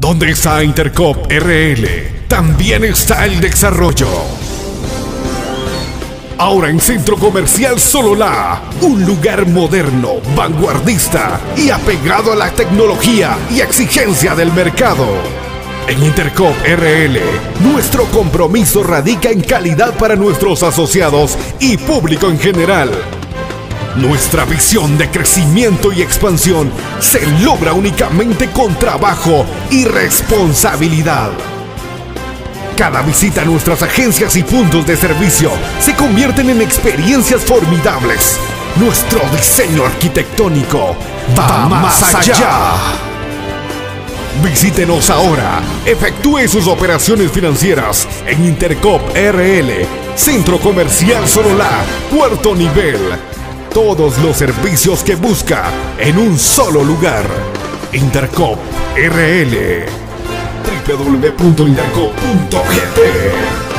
Donde está Intercoop RL, también está el desarrollo. Ahora en Centro Comercial Sololá, un lugar moderno, vanguardista y apegado a la tecnología y exigencia del mercado. En Intercoop RL, nuestro compromiso radica en calidad para nuestros asociados y público en general. Nuestra visión de crecimiento y expansión se logra únicamente con trabajo y responsabilidad. Cada visita a nuestras agencias y puntos de servicio se convierten en experiencias formidables. Nuestro diseño arquitectónico va más allá. Visítenos ahora. Efectúe sus operaciones financieras en Intercoop RL, Centro Comercial Sololá, cuarto nivel. Todos los servicios que busca en un solo lugar. Intercoop RL. www.intercoop.gt